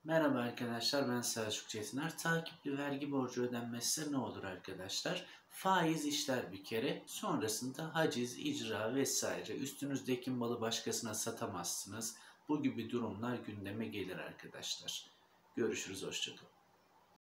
Merhaba arkadaşlar, ben Selçuk Çetiner. Takipli vergi borcu ödenmezse ne olur arkadaşlar? Faiz işler bir kere, sonrasında haciz, icra vesaire. Üstünüzdeki malı başkasına satamazsınız. Bu gibi durumlar gündeme gelir arkadaşlar. Görüşürüz, hoşça kalın.